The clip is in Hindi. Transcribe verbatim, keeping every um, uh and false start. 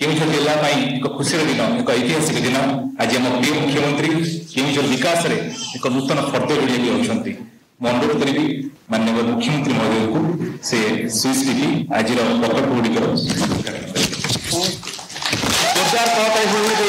केउझर जिला एक खुशी दिन एक ऐतिहासिक दिन आज आम प्रिय मुख्यमंत्री केउझर विकास रे एक नूतन फर्द जोड़ी अच्छा मैं अनुरोध करी माननीय मुख्यमंत्री महोदय को से स्विच टीवी आज प्रकल्प गुड़िकर